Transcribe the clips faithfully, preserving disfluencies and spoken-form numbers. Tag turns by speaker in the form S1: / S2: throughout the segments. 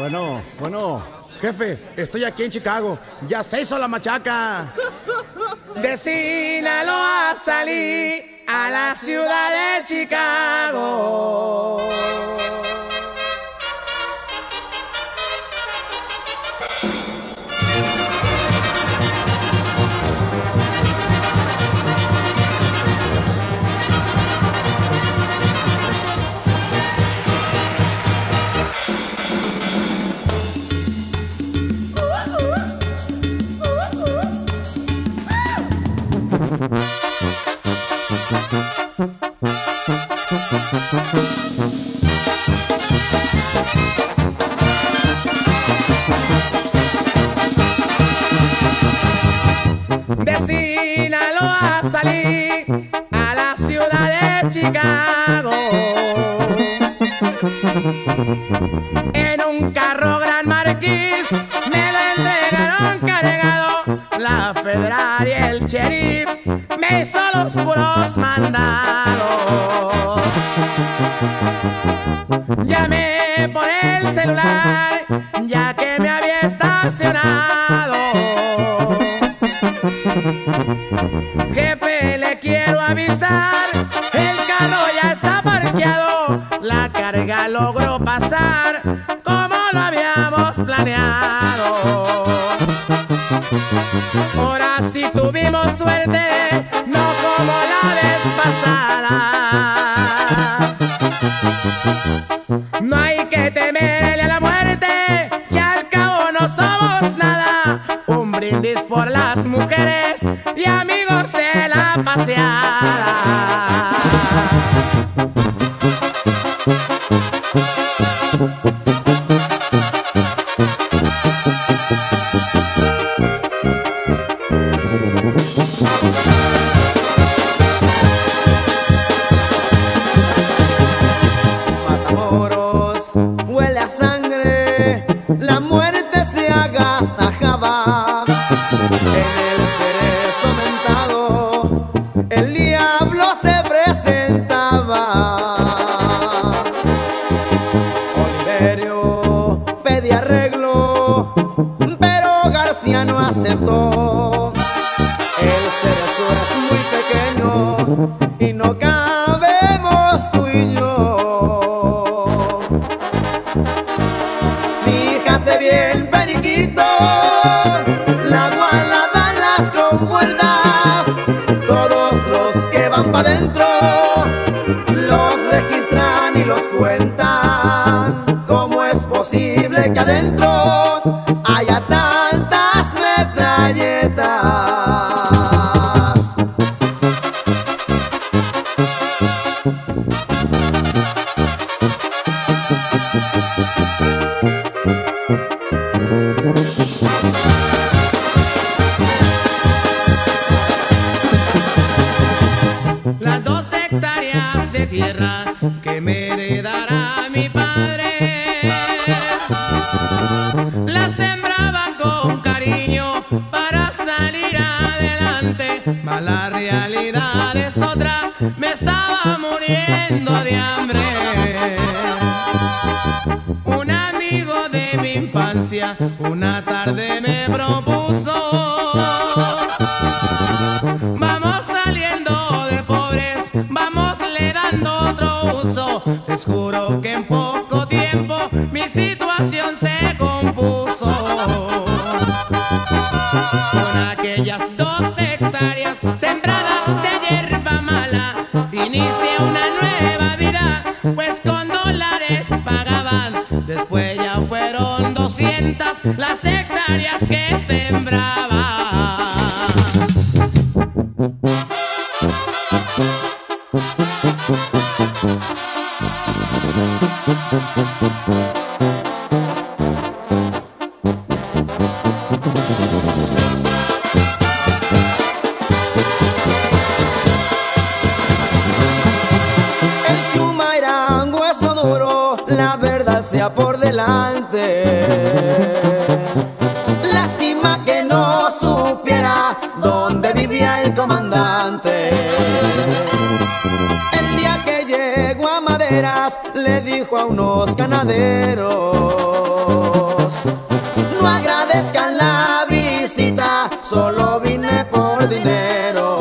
S1: Bueno, bueno. Jefe, estoy aquí en Chicago. Ya se hizo la machaca. De Sinaloa salí a la ciudad de Chicago. De Sinaloa salí a la ciudad de Chicago en un carro gran marquís. Me lo entregaron cargado la federal y el sheriff me hizo los puros mandados. Llamé por el celular ya que me había estacionado. Jefe, le quiero avisar, el carro ya está parqueado. La carga logró pasar como lo habíamos planeado. Ahora sí tuvimos suerte, no como la vez pasada. No hay que temerle a la muerte, que al cabo no somos nada. Un brindis por las mujeres y amigos de la paseada. Matamoros huele a sangre, la muerte se agasajaba. En el cerezo mentado el diablo se presentaba. Oliverio pedía arreglo, pero García no aceptó. El cerezo es muy pequeño y no cabemos tú y yo. Fíjate bien, periquito, la guala dan las compuertas. Todos los que van pa' dentro los registran y los cuentan. ¿Cómo es posible que adentro haya tantas metralletas? Las dos hectáreas de tierra que me heredará mi padre, las sembraba con cariño para salir adelante. Mas la realidad es otra, me estaba muriendo de hambre. Un amigo de mi infancia una tarde me propuso: vamos saliendo de pobres, vamos le dando otro uso. Les juro que en poco tiempo mi situación se compuso. Con aquellas dos hectáreas sembradas de hierba mala, inicié una nueva vida, pues con dólares pagaban. Después ya fueron doscientas las hectáreas que sembraba. El Chuma era un hueso duro, la verdad sea por delante. Lástima que no supiera dónde vivía el comandante. El día que llegó a Maderas le dijo a unos ganaderos:
S2: No agradezcan la visita, solo vine por dinero.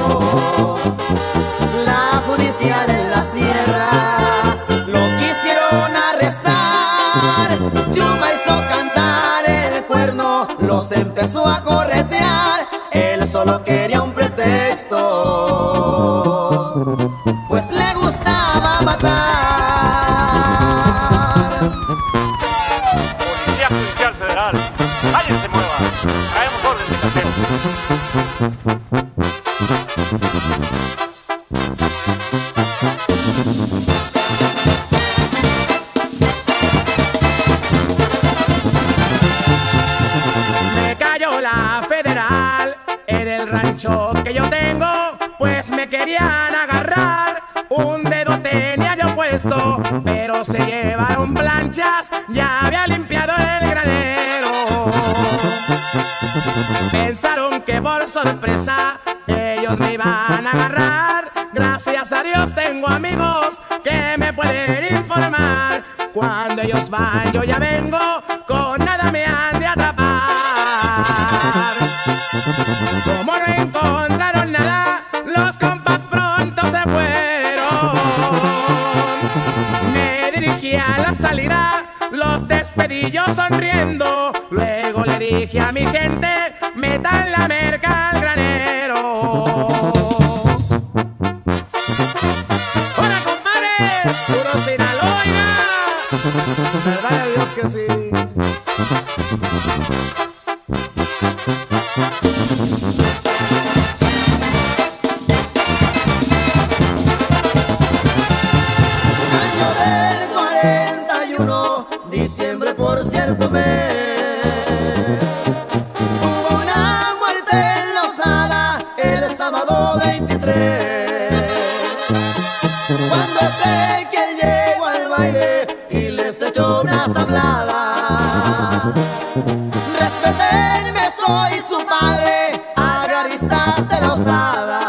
S2: La judicial en la sierra lo quisieron arrestar. Chuma hizo cantar el cuerno, los empezó a corretear. Él solo quería un pretexto, pues le gustaba matar.
S3: Policía Judicial Federal, nadie se mueva, traemos orden de cateo.
S1: Me cayó la federal en el rancho que yo tengo, pues me querían agarrar. Un dedo tenía yo puesto, pero se llevaron planchas, ya había limpiado el granero. Pensaron que por sorpresa ellos me iban a agarrar. Gracias a Dios tengo amigos que me pueden informar. Cuando ellos van yo ya vengo, con nada me han de atrapar. Como no encontraron nada, los compas pronto se fueron. Me dirigí a la salida, los despedí yo sonriendo. Luego le dije a mi gente, metan la merca al granero. ¡Hola, compadre! ¡Puro Sinaloa! ¿Verdad de Dios que sí?
S2: Año del cuarenta y uno, diciembre por cierto mes. Hubo una muerte en Losada el sábado veintitrés. Cuando Ezequiel llegó al baile y les echó unas habladas. Respétenme, soy su padre, agraristas de Losada.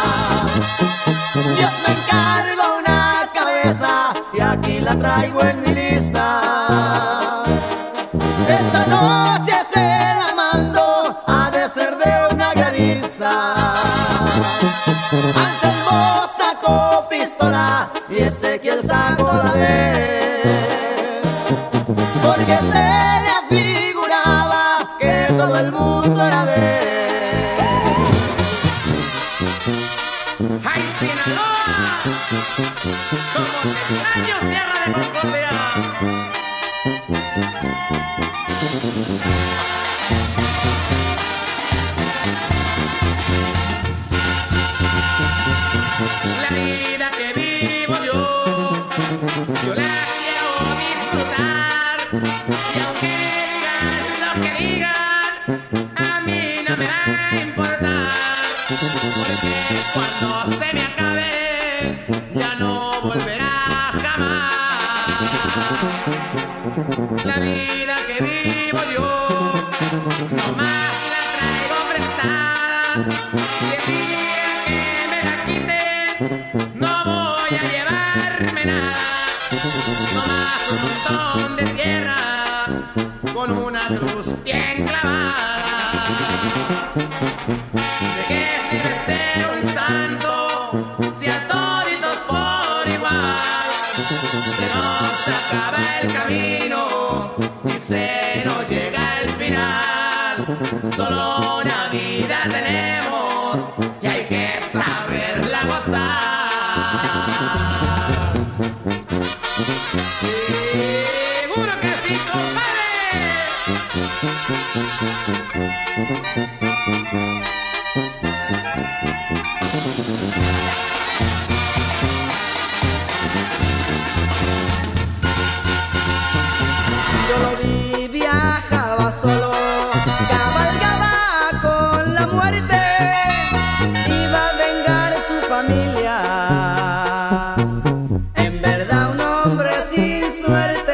S2: Dios me encarga una cabeza y aquí la traigo en mi lista. Esta noche se la mando, ha de ser de un agrarista. Anselmo sacó pistola y Ezequiel sacó la de él, porque se le afiguraba que todo el mundo era de él.
S1: ¡Ay, Sinaloa! ¡Como te extraño, Sierra de Concordia! La vida que vivo yo, yo la quiero disfrutar. Y aunque digan lo que digan, a mí no me va a importar. Porque cuando se me acabe, ya no volverá jamás. La vida que vivo yo, nomás la traigo prestada. Y el día que me la quiten, no voy a llevarme nada. Nomás un montón de tierra con una cruz bien clavada. ¿De qué sirve ser un santo si a toditos por igual? Se nos acaba el camino y se nos llega el final. Solo una vida tenemos y hay que saberla gozar. Seguro que sí, compadre.
S2: Yo lo vi, viajaba solo, cabalgaba con la muerte, iba a vengar su familia. En verdad un hombre sin suerte.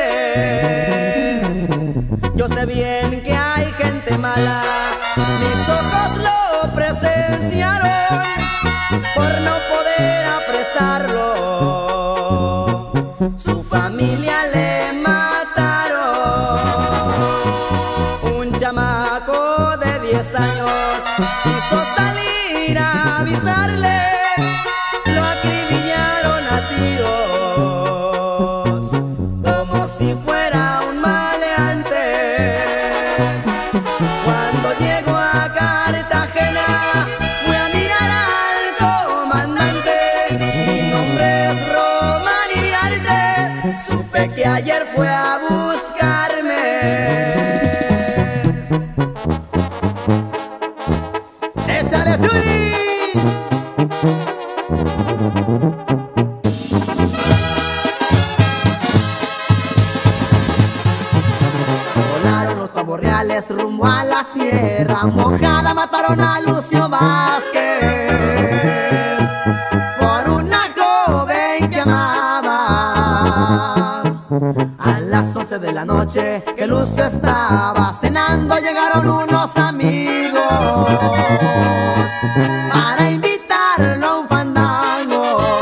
S2: Yo sé bien que hay gente mala, mis ojos lo presenciaron, por no poder apresarlo, su familia le mataron. quiso salir a avisarle, lo acribillaron a tiros, como si fuera un maleante. Cuando llegó a Cartagena, fue a mirar al comandante. Mi nombre es Román Iriarte, supe que ayer fue a buscarme. ¡Échale, Churi! Volaron los pavos reales rumbo a la Sierra Mojada, mataron a Lucio Vázquez por una joven que amaba. A las once de la noche que Lucio estaba cenando, llegaron unos amigos para invitarlo a un fandango.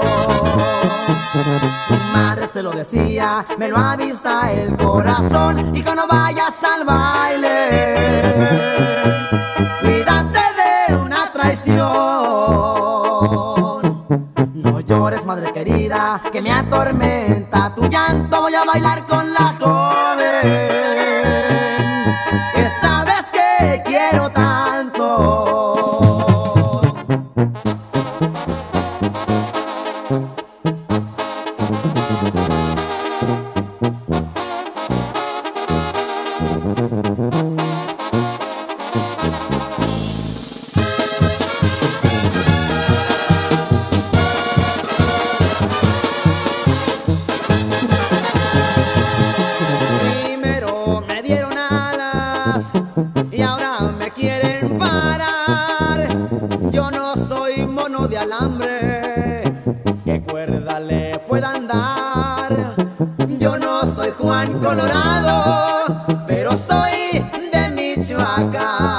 S2: Su madre se lo decía, me lo avisa el corazón, hijo, no vayas al baile, cuídate de una traición. No llores, madre querida, que me atormenta tu llanto, voy a bailar con la joven que sabes que quiero tanto. Primero me dieron alas y ahora me quieren parar. Yo no soy mono de alambre, ¿qué cuerda le puedan dar? Yo no soy Juan Colorado, pero soy de Michoacán.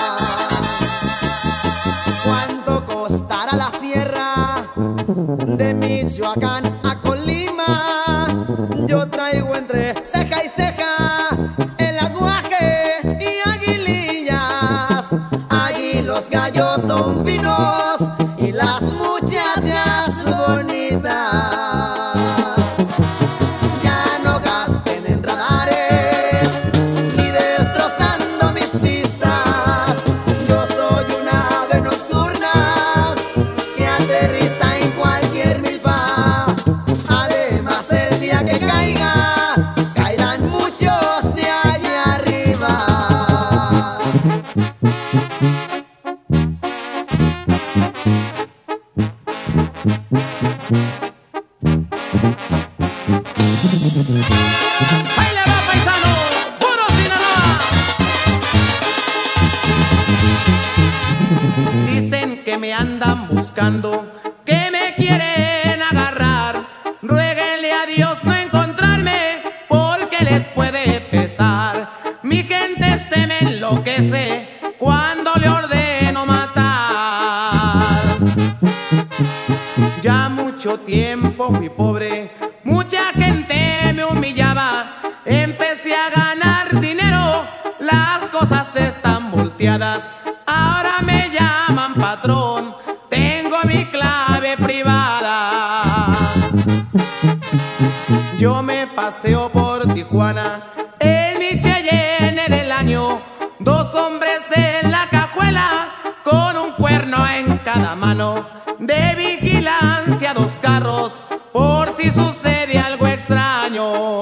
S2: ¿Cuánto costará la sierra de Michoacán a Colima? Yo traigo entre ceja y ceja el aguaje y aguilillas. Allí los gallos son finos y las muchachas bonitas. Ya no gasten en radares ni destrozando mis pistas. Yo soy una ave nocturna que aterriza en cualquier milpa. Además, el día que caiga, caerán muchos de allá arriba.
S1: ¡Ahí le va, paisano! ¡Puro Sinaloa! Dicen que me andan buscando, que me quieren agarrar. Ruéguenle a Dios no encontrarme, porque les puede pesar. Mi gente se me enloquece cuando le ordeno matar. Ya mucho tiempo fui pobre, mucha gente me humillaba. Empecé a ganar dinero, las cosas están volteadas. Ahora me llaman patrón, tengo mi clave privada. Yo me paseo por Tijuana en mi Cheyenne del año. Dos hombres en la cajuela con un cuerno en cada mano. De vigilancia dos carros por si sucede algo extraño.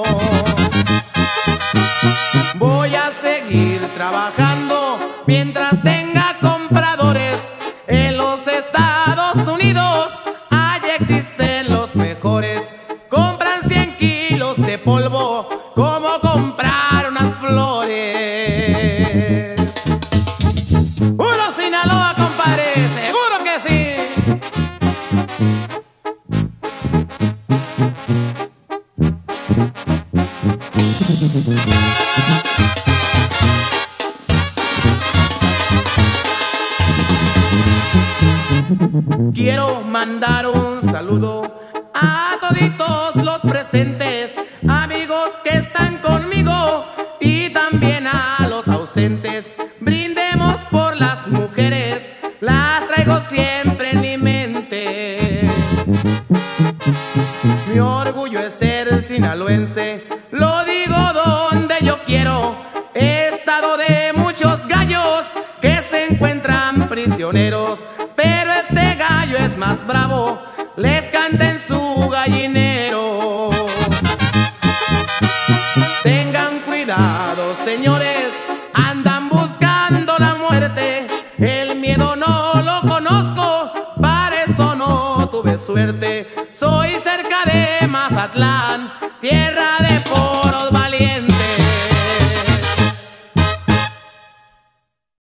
S1: Voy a seguir trabajando mientras tenga compradores. En los Estados Unidos allá existen los mejores. Compran cien kilos de polvo como comprar unas flores. ¡Puro Sinaloa, compadre! ¡Seguro que sí! Quiero mandar un saludo a toditos los presentes, amigos que están conmigo y también a los ausentes. Brindemos por las mujeres gente. Mi orgullo es ser sinaloense, lo digo donde yo quiero. He estado de muchos gallos que se encuentran prisioneros, pero este gallo es más bravo, les canta en